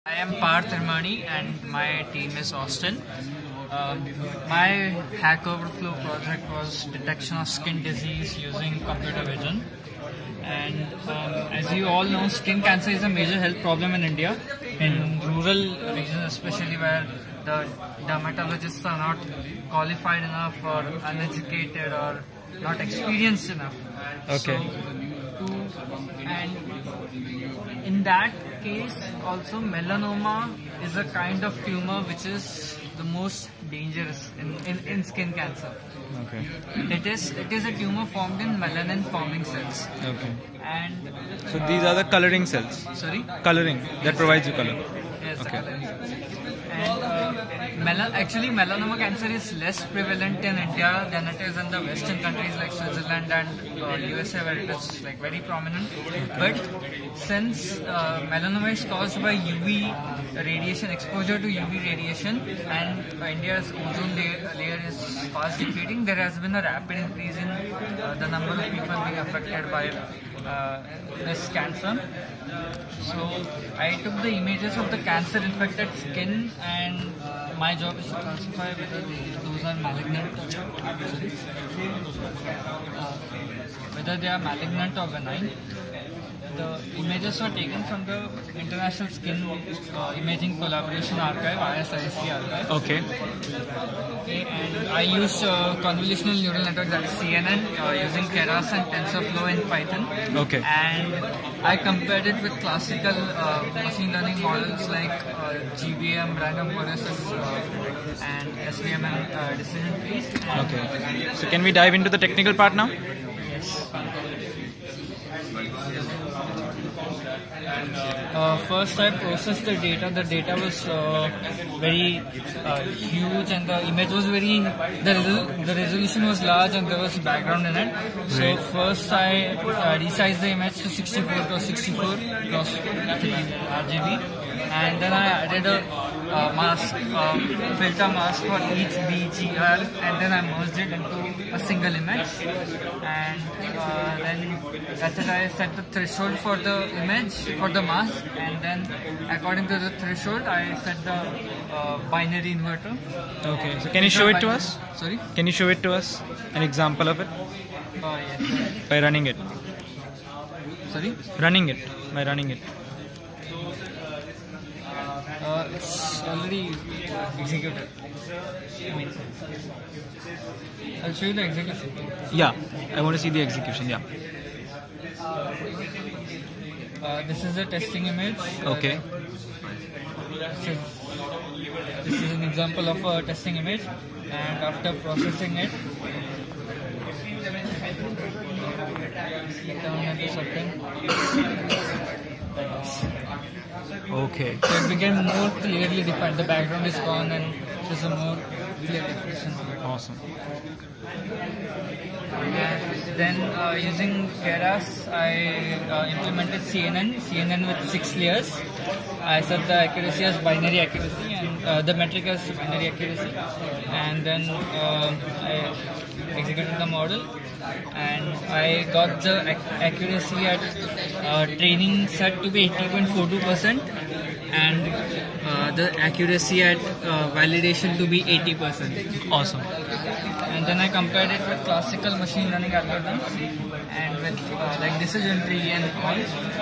I am Parth Armani and my team is Austin. My Hack Overflow project was detection of skin disease using computer vision. And as you all know, skin cancer is a major health problem in India, in rural regions especially, where the dermatologists are not qualified enough or uneducated or not experienced enough. Okay. And in that case, also melanoma is a kind of tumor which is the most dangerous in skin cancer. Okay. It is a tumor formed in melanin forming cells. Okay. And So these are the coloring cells. sorry? Coloring that provides you color. Yes, Okay. And actually melanoma cancer is less prevalent in India than it is in the Western countries like Switzerland and USA, where it is like very prominent. But since melanoma is caused by UV radiation, exposure to UV radiation, and India's ozone layer is fast depleting, there has been a rapid increase in the number of people being affected by this cancer. So I took the images of the cancer infected skin, and my job is to classify whether those are malignant, whether they are malignant or benign. The images were taken from the International Skin Imaging Collaboration Archive, ISIC archive. Okay. And I used convolutional neural network, that is CNN, using Keras and TensorFlow in Python. Okay. And I compared it with classical machine learning models like GBM, random forest, and SVM and decision trees. Okay. So can we dive into the technical part now? Yes. First I processed the data. The data was very huge, and the image was the resolution was large, and there was background in it. So first I resized the image to 64 cross 64 cross 3 RGB, and then I added a filter mask for each BGR, and then I merged it into a single image. And then that's it. I set the threshold for the image, for the mask, and then according to the threshold I set the binary inverter. Okay. So can you show it to us? Sorry? Can you show it to us? An example of it? Yes. By running it. Sorry? Running it. By running it. It's already executed. I'll show you the execution. Yeah. I want to see the execution. Yeah. This is a testing image. Okay. This is an example of a testing image, and after processing it, Okay. so it became more clearly defined. The background is gone, and there's a more clear definition to it. Awesome. And then using Keras, I implemented CNN with 6 layers. I set the accuracy as binary accuracy, and the metric as binary accuracy, and then I executed the model, and I got the accuracy at training set to be 80.42%, and the accuracy at validation to be 80%. Awesome. And then I compared it with classical machine learning algorithms, and with like decision tree and all.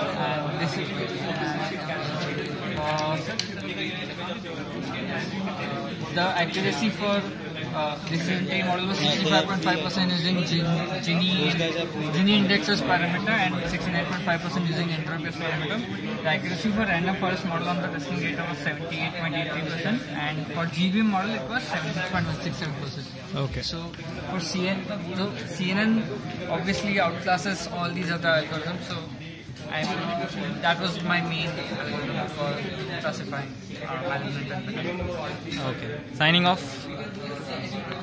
The accuracy for decision tree model was 65.5% using Gini index as parameter, and 69.5% using entropy as parameter. The accuracy for random forest model on the testing data was 78.83%, and for GBM model it was 76.167%. Okay. So for CNN obviously outclasses all these other algorithms. So that was my main algorithm for classifying malignant and benign. Okay. Signing off.